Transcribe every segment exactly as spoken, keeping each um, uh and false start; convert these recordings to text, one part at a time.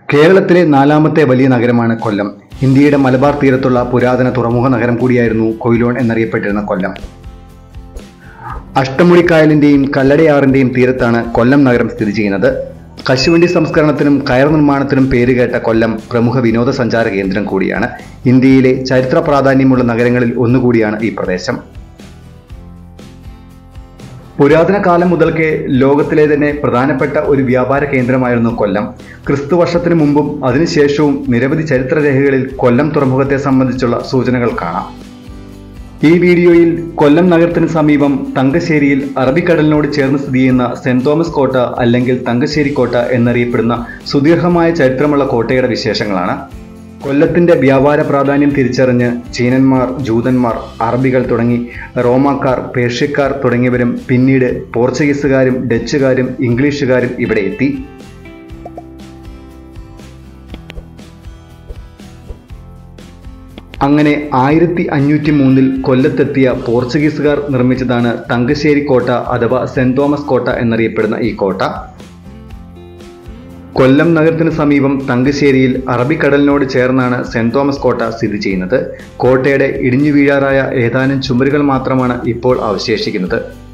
കേരളത്തിലെ നാലാമത്തെ വലിയ നഗരമാണ് കൊല്ലം. ഇന്ത്യയുടെ മലബാർ തീരത്തുള്ള പുരാതന തുറമുഖ നഗരം കൂടിയായിരുന്നു കൊയിലോൺ എന്നറിയപ്പെട്ടിരുന്ന കൊല്ലം. അഷ്ടമുടിക്കായലിന്റെയും കല്ലടയാറിന്റെയും തീരത്താണ് കൊല്ലം നഗരം സ്ഥിതി ചെയ്യുന്നത്. കശുവണ്ടി സംസ്കരണത്തിനും കയർ നിർമ്മാണത്തിനും പേരുകേട്ട കൊല്ലം പ്രമുഖ വിനോദസഞ്ചാര കേന്ദ്രം കൂടിയാണ്. ഇന്ത്യയിലെ ചരിത്ര പ്രാധാന്യമുള്ള നഗരങ്ങളിൽ ഒന്നുകൂടിയാണ് ഈ പ്രദേശം. പുരാതന കാലം മുതൽക്കേ ലോകത്തിലെ തന്നെ പ്രധാനപ്പെട്ട ഒരു വ്യാപാര കേന്ദ്രമായിരുന്നു കൊല്ലം. ക്രിസ്തുവർഷത്തിനു മുമ്പും അതിനുശേഷവും നിരവധി ചരിത്രരേഖകളിൽ കൊല്ലം തുറമുഖത്തെ സംബന്ധിച്ചുള്ള സൂചനകൾ കാണാം. ഈ വീഡിയോയിൽ കൊല്ലം നഗരത്തിന് സമീപം തങ്കശ്ശേരിയിൽ അറബിക്കടലിനോട് ചേർന്ന് സ്ഥിതി ചെയ്യുന്ന സെന്റ് തോമസ് കോട്ട അല്ലെങ്കിൽ തങ്കശ്ശേരി കോട്ട എന്നറിയപ്പെടുന്ന സുദീർഘമായ ചരിത്രമുള്ള കോട്ടയുടെ വിശേഷങ്ങളാണ്. കൊല്ലത്തിന്റെ വ്യാപാര പ്രാധാന്യം തിരിച്ചറിഞ്ഞ് ചീനന്മാർ, ജൂതന്മാർ, അറബികൾ തുടങ്ങി റോമാക്കാർ, പേർഷ്യക്കാർ തുടങ്ങിയവരും പിന്നീട് പോർച്ചുഗീസുകാരും ഡച്ചുകാരും ഇംഗ്ലീഷുകാരും ഇവിടെ എത്തി. അങ്ങനെ ആയിരത്തി അഞ്ഞൂറ്റി മൂന്നിൽ കൊല്ലത്തെത്തിയ പോർച്ചുഗീസുകാർ നിർമ്മിച്ചതാണ് തങ്കശ്ശേരി കോട്ട അഥവാ സെന്റ് തോമസ് കോട്ട എന്നറിയപ്പെടുന്ന ഈ കോട്ട. കൊല്ലം നഗരത്തിന് സമീപം തങ്കശ്ശേരിയിൽ അറബിക്കടലിനോട് ചേർന്നാണ് സെന്റ് തോമസ് കോട്ട സ്ഥിതി ചെയ്യുന്നത്. കോട്ടയുടെ ഇടിഞ്ഞു വീഴാറായ ഏതാനും ചുമരുകൾ മാത്രമാണ് ഇപ്പോൾ അവശേഷിക്കുന്നത്.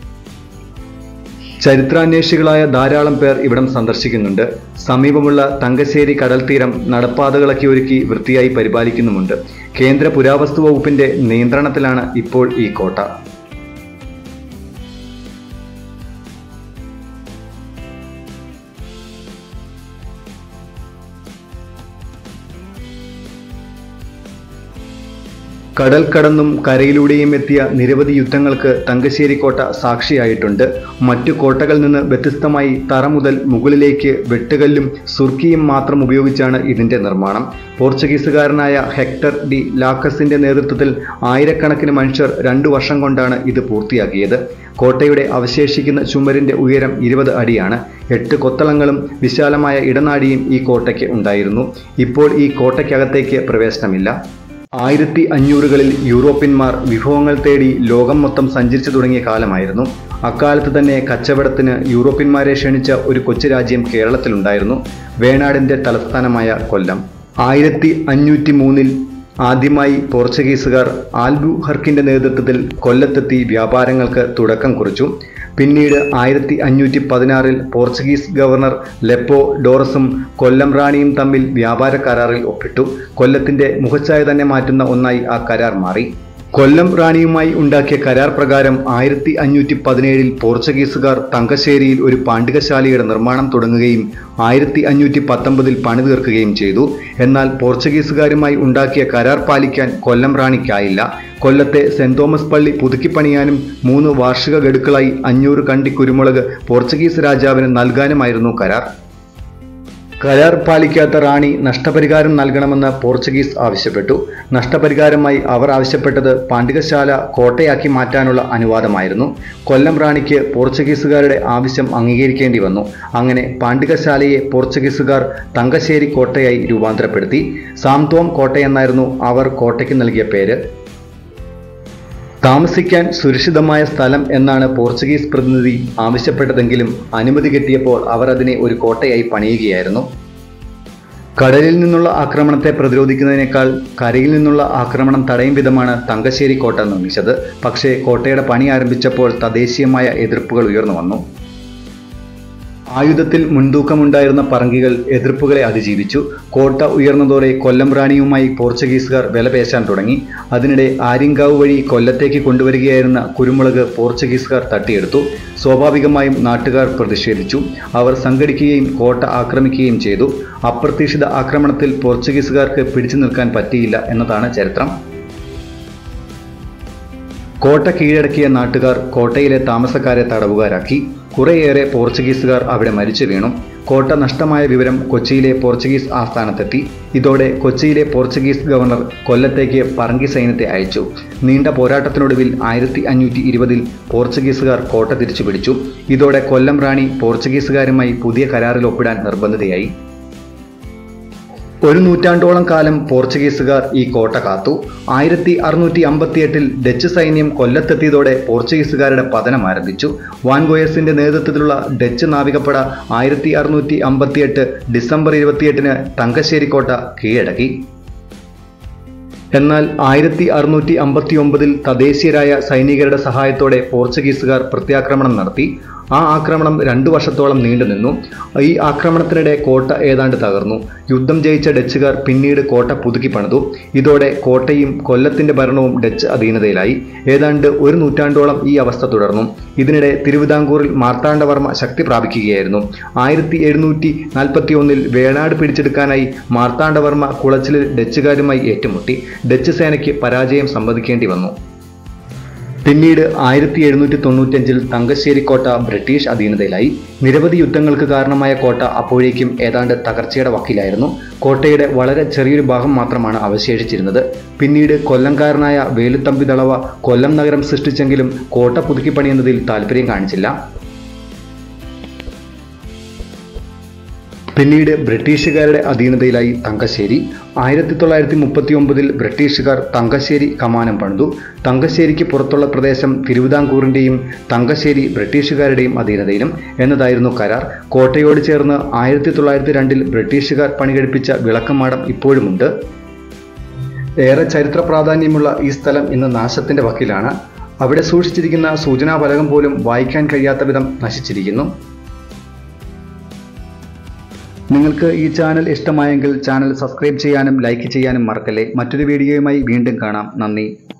ചരിത്രാന്വേഷികളായ ധാരാളം പേർ ഇവിടം സന്ദർശിക്കുന്നുണ്ട്. സമീപമുള്ള തങ്കശ്ശേരി കടൽ തീരം നടപ്പാതകളൊക്കെ ഒരുക്കി വൃത്തിയായി പരിപാലിക്കുന്നുമുണ്ട്. കേന്ദ്ര പുരാവസ്തു വകുപ്പിന്റെ നിയന്ത്രണത്തിലാണ് ഇപ്പോൾ ഈ കോട്ട. കടൽ കടന്നും കരയിലൂടെയും എത്തിയ നിരവധി യുദ്ധങ്ങൾക്ക് തങ്കശ്ശേരി കോട്ട സാക്ഷിയായിട്ടുണ്ട്. മറ്റു കോട്ടകളിൽ നിന്ന് വ്യത്യസ്തമായി തറ മുതൽ മുകളിലേക്ക് വെട്ടുകല്ലും സുർക്കിയും മാത്രം ഉപയോഗിച്ചാണ് ഇതിന്റെ നിർമ്മാണം. പോർച്ചുഗീസുകാരനായ ഹെക്ടർ ഡി ലാക്കസിന്റെ നേതൃത്വത്തിൽ ആയിരക്കണക്കിന് മനുഷ്യർ രണ്ടു വർഷം കൊണ്ടാണ് ഇത് പൂർത്തിയാക്കിയത്. കോട്ടയുടെ അവശേഷിക്കുന്ന ചുമരിന്റെ ഉയരം ഇരുപത് അടിയാണ്. എട്ട് കൊത്തളങ്ങളും വിശാലമായ ഇടനാഴിയും ഈ കോട്ടയ്ക്ക് ഉണ്ടായിരുന്നു. ഇപ്പോൾ ഈ കോട്ടയ്ക്കകത്തേക്ക് പ്രവേശനമില്ല. ആയിരത്തി അഞ്ഞൂറുകളിൽ യൂറോപ്യന്മാർ വിഭവങ്ങൾ തേടി ലോകം മൊത്തം സഞ്ചരിച്ചു തുടങ്ങിയ കാലമായിരുന്നു. അക്കാലത്ത് തന്നെ കച്ചവടത്തിന് യൂറോപ്യന്മാരെ ക്ഷണിച്ച ഒരു കൊച്ചു രാജ്യം കേരളത്തിലുണ്ടായിരുന്നു, വേണാടിന്റെ തലസ്ഥാനമായ കൊല്ലം. ആയിരത്തി അഞ്ഞൂറ്റി മൂന്നിൽ ആദ്യമായി പോർച്ചുഗീസുകാർ ആൽബുഹർക്കിന്റെ നേതൃത്വത്തിൽ കൊല്ലത്തെത്തി വ്യാപാരങ്ങൾക്ക് തുടക്കം കുറിച്ചു. പിന്നീട് ആയിരത്തി അഞ്ഞൂറ്റി പതിനാറിൽ പോർച്ചുഗീസ് ഗവർണർ ലെപ്പോ ഡോറസും കൊല്ലം റാണിയും തമ്മിൽ വ്യാപാര കരാറിൽ ഒപ്പിട്ടു. കൊല്ലത്തിന്റെ മുഖച്ഛായ തന്നെ മാറ്റുന്ന ഒന്നായി ആ കരാർ മാറി. കൊല്ലം റാണിയുമായി ഉണ്ടാക്കിയ കരാർ പ്രകാരം ആയിരത്തി അഞ്ഞൂറ്റി പതിനേഴിൽ പോർച്ചുഗീസുകാർ തങ്കശ്ശേരിയിൽ ഒരു പാണ്ഡികശാലയുടെ നിർമ്മാണം തുടങ്ങുകയും ആയിരത്തി അഞ്ഞൂറ്റി പത്തൊമ്പതിൽ പണി തീർക്കുകയും ചെയ്തു. എന്നാൽ പോർച്ചുഗീസുകാരുമായി ഉണ്ടാക്കിയ കരാർ പാലിക്കാൻ കൊല്ലം റാണിക്കായില്ല. കൊല്ലത്തെ സെന്റ് തോമസ് പള്ളി പുതുക്കിപ്പണിയാനും മൂന്ന് വാർഷിക ഗഡുക്കളായി അഞ്ഞൂറ് കണ്ടി കുരുമുളക് പോർച്ചുഗീസ് രാജാവിന് നൽകാനുമായിരുന്നു കരാർ. കരാർ പാലിക്കാത്ത റാണി നഷ്ടപരിഹാരം നൽകണമെന്ന് പോർച്ചുഗീസ് ആവശ്യപ്പെട്ടു. നഷ്ടപരിഹാരമായി അവർ ആവശ്യപ്പെട്ടത് പാണ്ഡികശാല കോട്ടയാക്കി മാറ്റാനുള്ള അനുവാദമായിരുന്നു. കൊല്ലം റാണിക്ക് പോർച്ചുഗീസുകാരുടെ ആവശ്യം അംഗീകരിക്കേണ്ടി വന്നു. അങ്ങനെ പാണ്ഡികശാലയെ പോർച്ചുഗീസുകാർ തങ്കശ്ശേരി കോട്ടയായി രൂപാന്തരപ്പെടുത്തി. സാംതോം കോട്ടയെന്നായിരുന്നു അവർ കോട്ടയ്ക്ക് നൽകിയ പേര്. താമസിക്കാൻ സുരക്ഷിതമായ സ്ഥലം എന്നാണ് പോർച്ചുഗീസ് പ്രതിനിധി ആവശ്യപ്പെട്ടതെങ്കിലും അനുമതി കിട്ടിയപ്പോൾ അവർ അതിനെ ഒരു കോട്ടയായി പണിയുകയായിരുന്നു. കടലിൽ നിന്നുള്ള ആക്രമണത്തെ പ്രതിരോധിക്കുന്നതിനേക്കാൾ കരയിൽ നിന്നുള്ള ആക്രമണം തടയും വിധമാണ് തങ്കശ്ശേരി കോട്ട നിർമ്മിച്ചത്. പക്ഷേ കോട്ടയുടെ പണി ആരംഭിച്ചപ്പോൾ തദ്ദേശീയമായ എതിർപ്പുകൾ ഉയർന്നു വന്നു. ആയുധത്തിൽ മുൻതൂക്കമുണ്ടായിരുന്ന പറങ്കികൾ എതിർപ്പുകളെ അതിജീവിച്ചു. കോട്ട ഉയർന്നതോടെ കൊല്ലം റാണിയുമായി പോർച്ചുഗീസുകാർ വിലപേശാൻ തുടങ്ങി. അതിനിടെ ആര്യങ്കാവ് വഴി കൊല്ലത്തേക്ക് കൊണ്ടുവരികയായിരുന്ന കുരുമുളക് പോർച്ചുഗീസുകാർ തട്ടിയെടുത്തു. സ്വാഭാവികമായും നാട്ടുകാർ പ്രതിഷേധിച്ചു. അവർ സംഘടിക്കുകയും കോട്ട ആക്രമിക്കുകയും ചെയ്തു. അപ്രതീക്ഷിത ആക്രമണത്തിൽ പോർച്ചുഗീസുകാർക്ക് പിടിച്ചു നിൽക്കാൻ പറ്റിയില്ല എന്നതാണ് ചരിത്രം. കോട്ട കീഴടക്കിയ നാട്ടുകാർ കോട്ടയിലെ താമസക്കാരെ തടവുകാരാക്കി. കുറേയേറെ പോർച്ചുഗീസുകാർ അവിടെ മരിച്ചു വീണു. കോട്ട നഷ്ടമായ വിവരം കൊച്ചിയിലെ പോർച്ചുഗീസ് ആസ്ഥാനത്തെത്തി. ഇതോടെ കൊച്ചിയിലെ പോർച്ചുഗീസ് ഗവർണർ കൊല്ലത്തേക്ക് പറങ്കി സൈന്യത്തെ അയച്ചു. നീണ്ട പോരാട്ടത്തിനൊടുവിൽ ആയിരത്തി അഞ്ഞൂറ്റി ഇരുപതിൽ പോർച്ചുഗീസുകാർ കോട്ട തിരിച്ചു പിടിച്ചു. ഇതോടെ കൊല്ലം റാണി പോർച്ചുഗീസുകാരുമായി പുതിയ കരാറിൽ ഒപ്പിടാൻ നിർബന്ധിതയായി. ഒരു നൂറ്റാണ്ടോളം കാലം പോർച്ചുഗീസുകാർ ഈ കോട്ട കാത്തു. ആയിരത്തി അറുന്നൂറ്റി അമ്പത്തിയെട്ടിൽ ഡച്ച് സൈന്യം കൊല്ലത്തെത്തിയതോടെ പോർച്ചുഗീസുകാരുടെ പതനം ആരംഭിച്ചു. വാൻഗോയസിന്റെ നേതൃത്വത്തിലുള്ള ഡച്ച് നാവികപ്പട ആയിരത്തി അറുന്നൂറ്റി അമ്പത്തിയെട്ട് ഡിസംബർ ഇരുപത്തിയെട്ടിന് തങ്കശ്ശേരി കോട്ട കീഴടക്കി. എന്നാൽ ആയിരത്തി അറുന്നൂറ്റി അമ്പത്തി ഒമ്പതിൽ തദ്ദേശീയരായ സൈനികരുടെ സഹായത്തോടെ പോർച്ചുഗീസുകാർ പ്രത്യാക്രമണം നടത്തി. ആ ആക്രമണം രണ്ടു വർഷത്തോളം നീണ്ടുനിന്നു. ഈ ആക്രമണത്തിനിടെ കോട്ട ഏതാണ്ട് തകർന്നു. യുദ്ധം ജയിച്ച ഡച്ചുകാർ പിന്നീട് കോട്ട പുതുക്കി പണിതു. ഇതോടെ കോട്ടയും കൊല്ലത്തിന്റെ ഭരണവും ഡച്ച് അധീനതയിലായി. ഏതാണ്ട് ഒരു നൂറ്റാണ്ടോളം ഈ അവസ്ഥ തുടർന്നു. ഇതിനിടെ തിരുവിതാംകൂറിൽ മാർത്താണ്ഡവർമ്മ ശക്തി പ്രാപിക്കുകയായിരുന്നു. ആയിരത്തി എഴുന്നൂറ്റി നാൽപ്പത്തി ഒന്നിൽ വേണാട് പിടിച്ചെടുക്കാനായി മാർത്താണ്ഡവർമ്മ കുളച്ചിലിൽ ഡച്ചുകാരുമായി ഏറ്റുമുട്ടി. ഡച്ച് സേനയ്ക്ക് പരാജയം സമ്മതിക്കേണ്ടി വന്നു. പിന്നീട് ആയിരത്തി എഴുന്നൂറ്റി തൊണ്ണൂറ്റഞ്ചിൽ തങ്കശ്ശേരി കോട്ട ബ്രിട്ടീഷ് അധീനതയിലായി. നിരവധി യുദ്ധങ്ങൾക്ക് കാരണമായ കോട്ട അപ്പോഴേക്കും ഏതാണ്ട് തകർച്ചയുടെ വക്കിലായിരുന്നു. കോട്ടയുടെ വളരെ ചെറിയൊരു ഭാഗം മാത്രമാണ് അവശേഷിച്ചിരുന്നത്. പിന്നീട് കൊല്ലംകാരനായ വേലുത്തമ്പി ദളവ കൊല്ലം നഗരം സൃഷ്ടിച്ചെങ്കിലും കോട്ട പുതുക്കിപ്പണിയുന്നതിൽ താല്പര്യം കാണിച്ചില്ല. പിന്നീട് ബ്രിട്ടീഷുകാരുടെ അധീനതയിലായി തങ്കശ്ശേരി. ആയിരത്തി തൊള്ളായിരത്തി മുപ്പത്തി ഒമ്പതിൽ ബ്രിട്ടീഷുകാർ തങ്കശ്ശേരി കമാനം പണിതു. തങ്കശ്ശേരിക്ക് പുറത്തുള്ള പ്രദേശം തിരുവിതാംകൂറിൻ്റെയും തങ്കശ്ശേരി ബ്രിട്ടീഷുകാരുടെയും അധീനതയിലും എന്നതായിരുന്നു കരാർ. കോട്ടയോട് ചേർന്ന് ആയിരത്തി തൊള്ളായിരത്തി രണ്ടിൽ ബ്രിട്ടീഷുകാർ പണികഴിപ്പിച്ച വിളക്കുമാടം ഇപ്പോഴുമുണ്ട്. ഏറെ ചരിത്ര പ്രാധാന്യമുള്ള ഈ സ്ഥലം ഇന്ന് നാശത്തിന്റെ വക്കിലാണ്. അവിടെ സൂക്ഷിച്ചിരിക്കുന്ന സൂചനാ ഫലകം പോലും വായിക്കാൻ കഴിയാത്ത വിധം നശിച്ചിരിക്കുന്നു. നിങ്ങൾക്ക് ഈ ചാനൽ ഇഷ്ടമായെങ്കിൽ ചാനൽ സബ്സ്ക്രൈബ് ചെയ്യാനും ലൈക്ക് ചെയ്യാനും മറക്കല്ലേ. മറ്റൊരു വീഡിയോയുമായി വീണ്ടും കാണാം. നന്ദി.